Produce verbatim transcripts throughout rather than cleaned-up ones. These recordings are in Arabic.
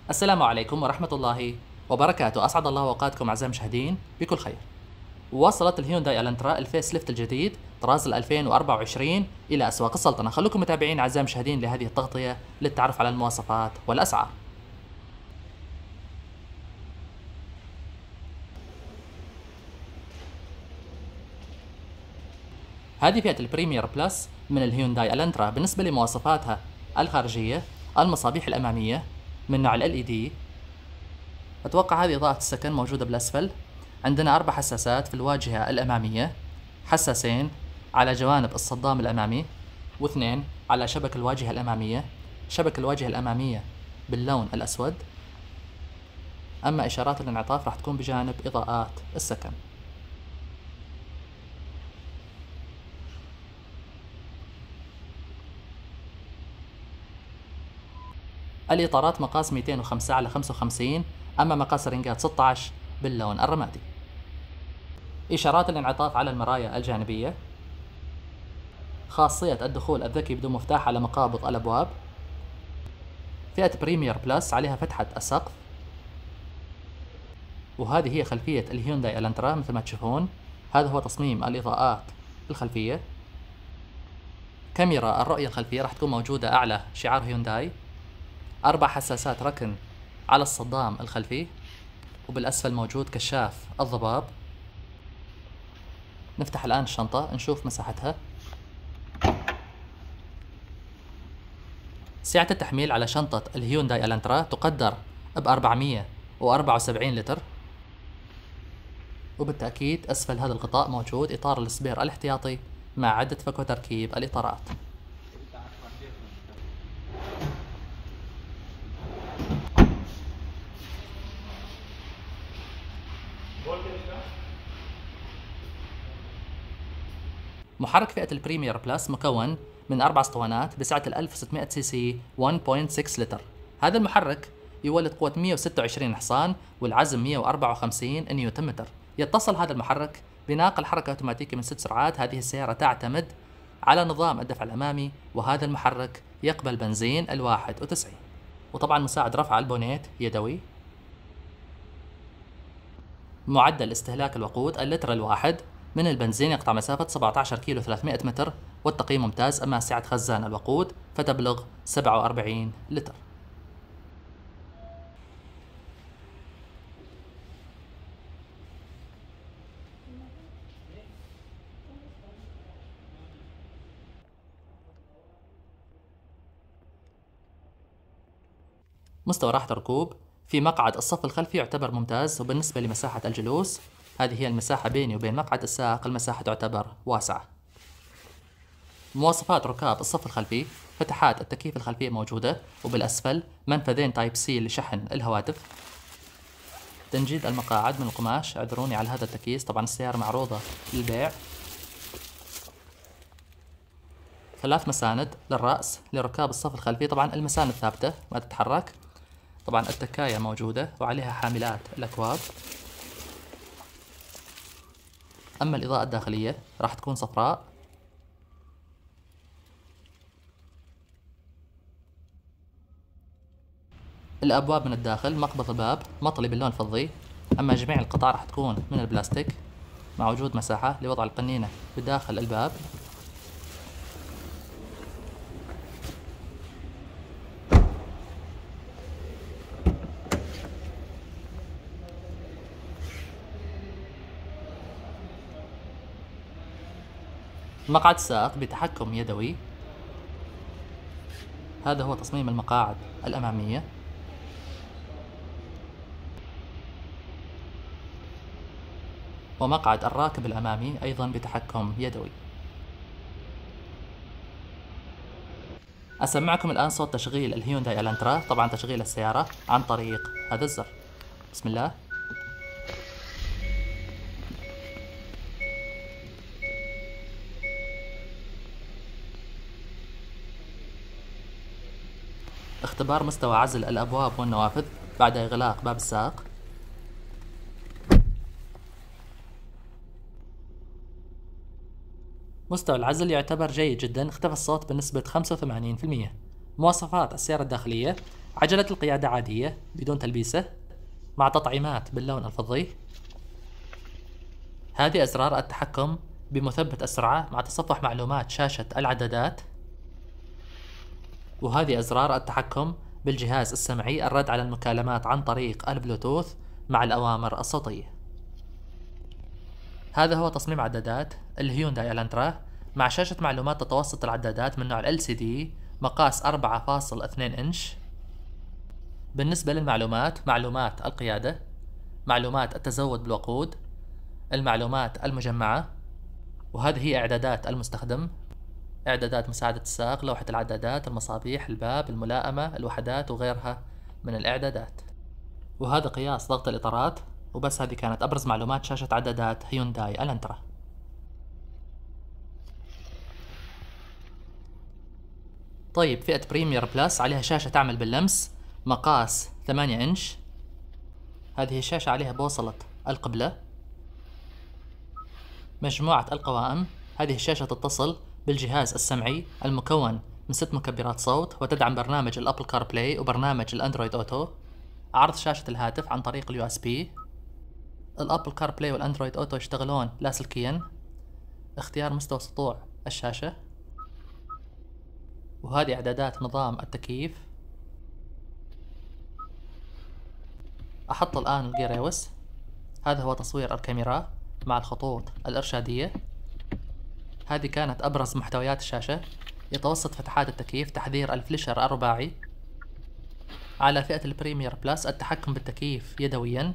السلام عليكم ورحمة الله وبركاته. أسعد الله أوقاتكم أعزائي المشاهدين بكل خير. وصلت الهيونداي الانترا الفيس ليفت الجديد طراز ألفين وأربعة وعشرين إلى أسواق السلطنة. خلوكم متابعين أعزائي المشاهدين لهذه التغطية للتعرف على المواصفات والأسعار. هذه فئة البريمير بلس من الهيونداي الانترا. بالنسبة لمواصفاتها الخارجية، المصابيح الأمامية من نوع ال إل إي دي. أتوقع هذه إضاءة السكن موجودة بالأسفل. عندنا أربع حساسات في الواجهة الأمامية، حساسين على جوانب الصدام الأمامي واثنين على شبك الواجهة الأمامية. شبك الواجهة الأمامية باللون الأسود، أما إشارات الانعطاف راح تكون بجانب إضاءات السكن. الإطارات مقاس مئتين وخمسة على خمسة وخمسين، أما مقاس الرنجات ستة عشر باللون الرمادي. إشارات الانعطاف على المرايا الجانبية. خاصية الدخول الذكي بدون مفتاح على مقابض الأبواب. فئة بريمير بلس عليها فتحة السقف. وهذه هي خلفية الهيونداي الانترا مثل ما تشوفون. هذا هو تصميم الإضاءات الخلفية. كاميرا الرؤية الخلفية راح تكون موجودة أعلى شعار هيونداي. أربع حساسات ركن على الصدام الخلفي، وبالأسفل موجود كشاف الضباب. نفتح الآن الشنطة نشوف مساحتها. سعة التحميل على شنطة الهيونداي الانترا تقدر ب أربعمئة وأربعة وسبعين لتر. وبالتأكيد أسفل هذا الغطاء موجود إطار السبير الاحتياطي مع عدة فك وتركيب الإطارات. محرك فئة البريمير بلس مكون من أربع اسطوانات بسعة ألف وستمئة سي سي واحد فاصلة ستة لتر. هذا المحرك يولد قوة مئة وستة وعشرين حصان والعزم مئة وأربعة وخمسين نيوتن متر. يتصل هذا المحرك بناقل حركة أوتوماتيكي من ست سرعات. هذه السيارة تعتمد على نظام الدفع الأمامي، وهذا المحرك يقبل بنزين الواحد وتسعين. وطبعا مساعد رفع البونيت يدوي. معدل استهلاك الوقود اللتر الواحد من البنزين يقطع مسافة سبعة عشر كيلو ثلاثمئة متر، والتقييم ممتاز. أما سعة خزان الوقود فتبلغ سبعة وأربعين لتر. مستوى راحة الركوب في مقعد الصف الخلفي يعتبر ممتاز. وبالنسبة لمساحة الجلوس، هذه هي المساحة بيني وبين مقعد السائق، المساحة تعتبر واسعة. مواصفات ركاب الصف الخلفي: فتحات التكييف الخلفية موجودة، وبالأسفل منفذين تايب سي لشحن الهواتف. تنجيد المقاعد من القماش، اعذروني على هذا التكييس، طبعا السيارة معروضة للبيع. ثلاث مساند للرأس لركاب الصف الخلفي، طبعا المساند ثابتة ما تتحرك. طبعا التكاية موجودة وعليها حاملات الأكواب. أما الإضاءة الداخلية راح تكون صفراء. الأبواب من الداخل مقبض الباب مطلي باللون الفضي. أما جميع القطع راح تكون من البلاستيك، مع وجود مساحة لوضع القنينة بداخل الباب. مقعد السائق بتحكم يدوي. هذا هو تصميم المقاعد الأمامية. ومقعد الراكب الأمامي أيضا بتحكم يدوي. أسمعكم الآن صوت تشغيل الهيونداي الانترا، طبعا تشغيل السيارة عن طريق هذا الزر. بسم الله. اختبار مستوى عزل الأبواب والنوافذ بعد إغلاق باب السائق. مستوى العزل يعتبر جيد جدا، اختفى الصوت بنسبة خمسة وثمانين بالمئة. مواصفات السيارة الداخلية: عجلة القيادة عادية بدون تلبيسة مع تطعيمات باللون الفضي. هذه أزرار التحكم بمثبت السرعة مع تصفح معلومات شاشة العدادات. وهذه أزرار التحكم بالجهاز السمعي، الرد على المكالمات عن طريق البلوتوث مع الأوامر الصوتية. هذا هو تصميم عدادات الهيونداي الانترا مع شاشة معلومات تتوسط العدادات من نوع ال إل سي دي مقاس أربعة فاصلة اثنين إنش. بالنسبة للمعلومات، معلومات القيادة، معلومات التزود بالوقود، المعلومات المجمعة، وهذه هي إعدادات المستخدم، إعدادات مساعدة السائق، لوحة العدادات، المصابيح، الباب، الملائمة، الوحدات وغيرها من الإعدادات. وهذا قياس ضغط الإطارات. وبس هذه كانت أبرز معلومات شاشة عدادات هيونداي الانترا. طيب فئة بريمير بلس عليها شاشة تعمل باللمس مقاس ثمانية إنش. هذه الشاشة عليها بوصلة القبلة. مجموعة القوائم، هذه الشاشة تتصل بالجهاز السمعي المكون من ست مكبرات صوت وتدعم برنامج الأبل كار بلاي وبرنامج الأندرويد أوتو. عرض شاشة الهاتف عن طريق اليو اس بي. الأبل كار بلاي والأندرويد أوتو يشتغلون لاسلكيا. اختيار مستوى سطوع الشاشة. وهذه إعدادات نظام التكييف. أحط الآن الجيريوس. هذا هو تصوير الكاميرا مع الخطوط الإرشادية. هذه كانت أبرز محتويات الشاشة. يتوسط فتحات التكييف، تحذير الفليشر الرباعي. على فئة البريمير بلس التحكم بالتكييف يدويا.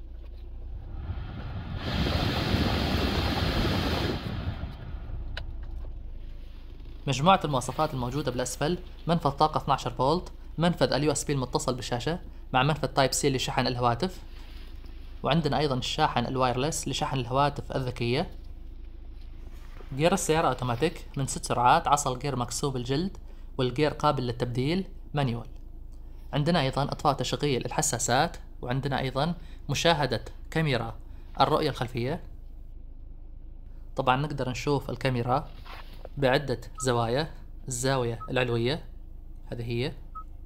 مجموعة المواصفات الموجودة بالأسفل: منفذ طاقة اثني عشر فولت، منفذ اليو اس بي المتصل بالشاشة مع منفذ تايب سي لشحن الهواتف، وعندنا أيضا الشاحن الوايرلس لشحن الهواتف الذكية. جير السيارة أوتوماتيك من ست سرعات، عصا الجير مكسوب الجلد، والجير قابل للتبديل مانيوال. عندنا أيضا إطفاء تشغيل الحساسات، وعندنا أيضا مشاهدة كاميرا الرؤية الخلفية. طبعا نقدر نشوف الكاميرا بعدة زوايا. الزاوية العلوية هذه هي،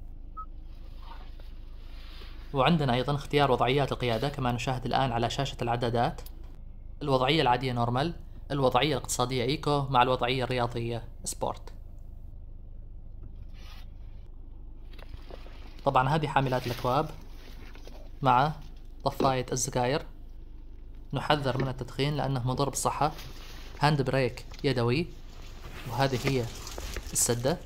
وعندنا أيضا اختيار وضعيات القيادة كما نشاهد الآن على شاشة العدادات. الوضعية العادية نورمال، الوضعية الاقتصادية ايكو، مع الوضعية الرياضية سبورت. طبعا هذه حاملات الأكواب مع طفاية السجاير. نحذر من التدخين لأنه مضر بالصحة. هاند بريك يدوي، وهذه هي السدة.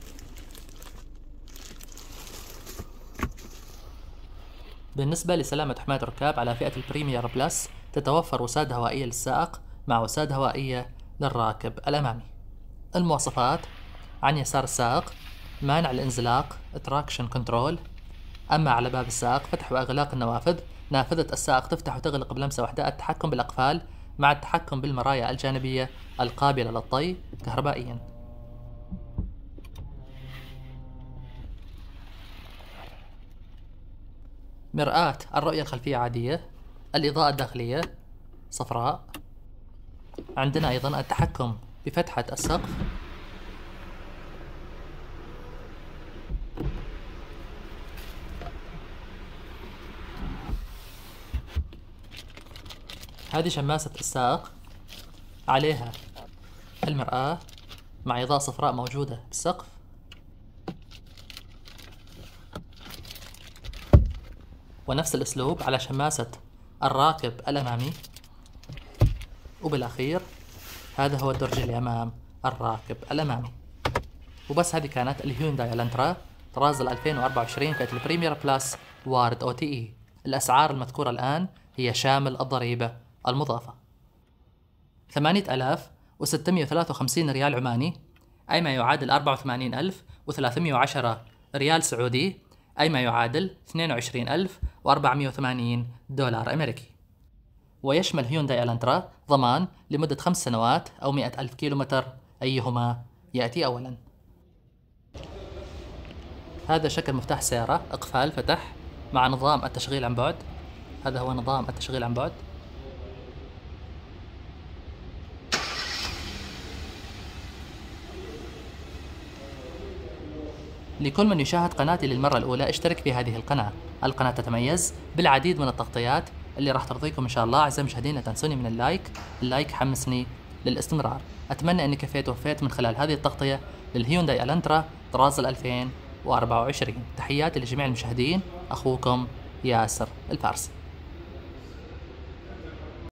بالنسبة لسلامة حماية الركاب، على فئة البريمير بلس تتوفر وسادة هوائية للسائق مع وسادة هوائية للراكب الأمامي. المواصفات: عن يسار السائق مانع الانزلاق تراكشن كنترول. أما على باب السائق فتح وإغلاق النوافذ. نافذة السائق تفتح وتغلق بلمسة واحدة. التحكم بالأقفال مع التحكم بالمرايا الجانبية القابلة للطي كهربائيا. مرآة الرؤية الخلفية عادية. الإضاءة الداخلية صفراء. عندنا أيضا التحكم بفتحة السقف. هذه شماسة السائق، عليها المرآة مع إضاءة صفراء موجودة بالسقف. ونفس الأسلوب على شماسة الراكب الأمامي. وبالأخير هذا هو الدرج اللي أمام الراكب الأمامي. وبس هذه كانت الهيونداي الانترا طراز ألفين وأربعة وعشرين فئة البريمير بلس وارد او تي اي. الأسعار المذكورة الآن هي شامل الضريبة المضافة. ثمانية آلاف وستمئة وثلاثة وخمسين ريال عماني، أي ما يعادل أربعة وثمانين ألف وثلاثمئة وعشرة ريال سعودي، أي ما يعادل اثنين وعشرين ألف وأربعمئة وثمانين دولار أمريكي. ويشمل هيونداي الانترا ضمان لمدة خمس سنوات أو مئة ألف كيلومتر، أيهما يأتي أولا. هذا شكل مفتاح السيارة، إقفال فتح مع نظام التشغيل عن بعد. هذا هو نظام التشغيل عن بعد. لكل من يشاهد قناتي للمرة الأولى اشترك في هذه القناة. القناة تتميز بالعديد من التغطيات اللي راح ترضيكم إن شاء الله. أعزائي المشاهدين لا تنسوني من اللايك، اللايك حمسني للاستمرار. أتمنى أني كفيت وفيت من خلال هذه التغطية للهيونداي الانترا طراز ألفين وأربعة وعشرين. تحياتي لجميع المشاهدين، أخوكم ياسر الفارسي.